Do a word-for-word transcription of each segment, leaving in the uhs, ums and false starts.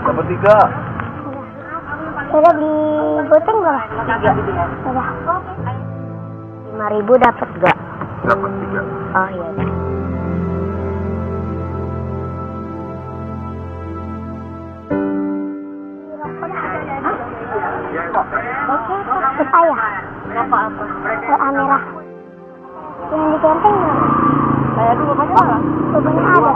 Dapat tiga. Udah beli goceng berapa? Tiga. Udah. Lima ribu dapat gak? Dapat tiga. Oh iya. Apa ya? Berapa apa? Kayak merah. Yang di camping berapa? Saya dulu aja lah. Rupanya ada.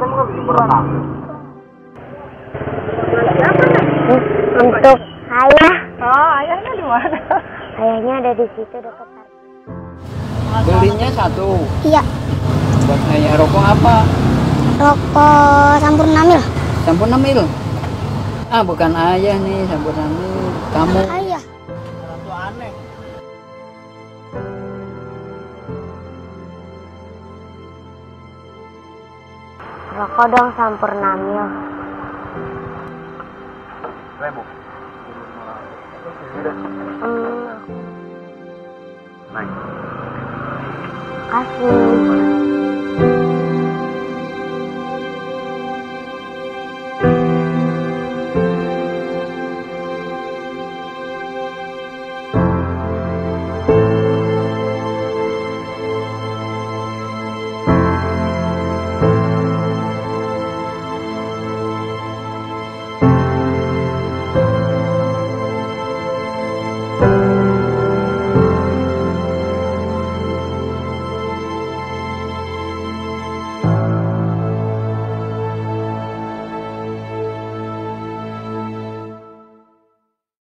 Untuk ayah. Oh, ayahnya di mana? Ayahnya ada di situ dekat. Belinya satu. Iya. Buat saya rokok apa? Rokok Sampurna Mil. Sampurna Mil. Ah, bukan ayah nih, Sampurna Mil. Kamu. Ayah. Aneh. Rokok dong Sampurna Mil. Seribu. Hmm, Naik. kasih.